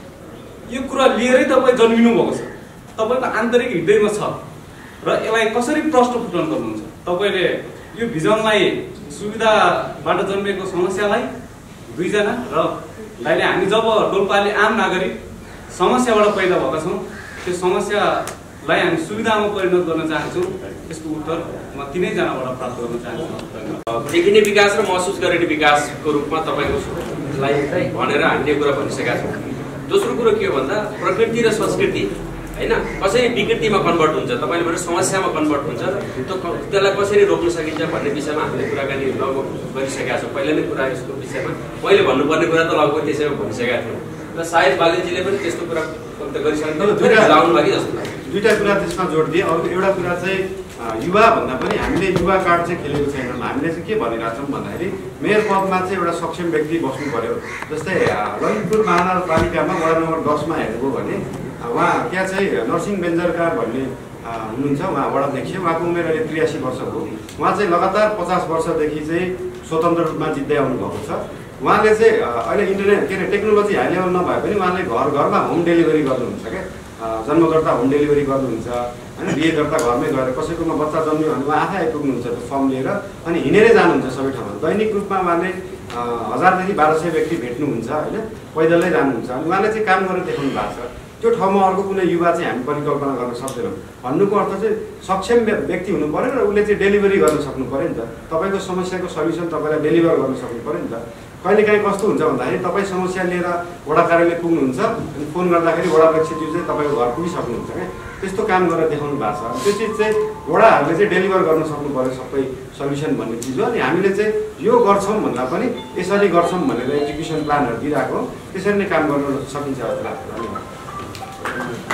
यो कुरा लिएरै तपाईँ जन्मिनु भएको छ, तपाईँको आन्तरिक हृदयमा छ र यसलाई कसरी प्रश्न फुटाउन गर्नुहुन्छ? तपाईँले यो भिजनलाई, सुविधाबाट जन्मेको समस्यालाई दुईजना र दाइले हामी जब डोल्पाले आम नागरिक समस्याबाट पैदा भएका छौँ त्यो समस्यालाई हामी सुविधामा परिणत गर्न चाहन्छौँ, यसको उत्तर म तिनैजनाबाट प्राप्त गर्न चाहन्छु। देखिने विकास र महसुस गरिने विकासको रूपमा तपाईँकोलाई भनेर हामीले कुरा भनिसकेका छौँ। दोस्रो कुरो के हो भन्दा प्रकृति र संस्कृति होइन कसरी विकृतिमा कन्भर्ट हुन्छ, तपाईँले भने समस्यामा कन्भर्ट हुन्छ, त्यो त्यसलाई कसरी रोक्न सकिन्छ भन्ने विषयमा हामीले कुराकानी लगभग गरिसकेका छौँ। पहिला नै कुरा यसको विषयमा मैले भन्नुपर्ने कुरा त लगभग त्यसैमा भनिसकेका थियौँ र सायद बालेनजीले पनि त्यस्तो कुरा गरिसक्नु लाउनु भयो जस्तो लाग्यो। दुईवटा कुरा त्यसमा जोड दिएँ। अर्को एउटा कुरा चाहिँ युवा भन्दा पनि हामीले युवा कार्ड चाहिँ खेलेको छैनौँ। हामीले चाहिँ के भनिरहेको छौँ भन्दाखेरि मेयर पदमा चाहिँ एउटा सक्षम व्यक्ति बस्नु पर्यो। जस्तै ललितपुर महानगरपालिकामा वडा नम्बर दसमा हेर्नुभयो भने उहाँ त्यहाँ चाहिँ नरसिंह बेन्जरकार भन्ने हुनुहुन्छ, उहाँ वडा अध्यक्ष, उहाँको उमेर अहिले त्रियासी वर्ष हो। उहाँ चाहिँ लगातार पचास वर्षदेखि चाहिँ स्वतन्त्र रूपमा जित्दै आउनुभएको छ। उहाँले चाहिँ अहिले इन्टरनेट के अरे टेक्नोलोजी हाई लेभल नभए पनि उहाँले घर घरमा होम डेलिभरी गर्नुहुन्छ क्या, जन्मकर्ता होम डेलिभरी गर्नुहुन्छ होइन, बिहेकर्ता घरमै गएर कसैकोमा बच्चा जन्मियो भने उहाँ आफै आइपुग्नुहुन्छ त्यो फर्म लिएर अनि हिँडेरै जानुहुन्छ सबै ठाउँमा। दैनिक रूपमा उहाँले हजारदेखि बाह्र सय व्यक्ति भेट्नुहुन्छ होइन, पैदलै जानुहुन्छ अनि उहाँले चाहिँ काम गरेर देखाउनु भएको छ। त्यो ठाउँमा अर्को कुनै युवा चाहिँ हामी परिकल्पना गर्न सक्दैनौँ। भन्नुको अर्थ चाहिँ सक्षम व्यक्ति हुनु पऱ्यो र उसले चाहिँ डेलिभरी गर्न सक्नु पऱ्यो नि त। तपाईँको समस्याको सल्युसन तपाईँलाई डेलिभर गर्न सक्नु पऱ्यो नि त। कहिलेकाहीँ कस्तो हुन्छ भन्दाखेरि तपाईँ समस्या लिएर वडा कार्यालय पुग्नुहुन्छ अनि फोन गर्दाखेरि वडा अध्यक्षज्यू चाहिँ तपाईँको घर पुगिसक्नुहुन्छ क्या, त्यस्तो काम गरेर देखाउनु भएको छ। त्यो चिज चाहिँ वडाहरूले चाहिँ डेलिभर गर्न सक्नु पऱ्यो सबै सल्युसन भन्ने चिज हो। अनि हामीले चाहिँ यो गर्छौँ भन्दा पनि यसरी गर्छौँ भनेर एक्जिक्युसन प्लानहरू दिइरहेको, त्यसरी नै काम गर्न सकिन्छ जस्तो लाग्छ। धन्यवाद।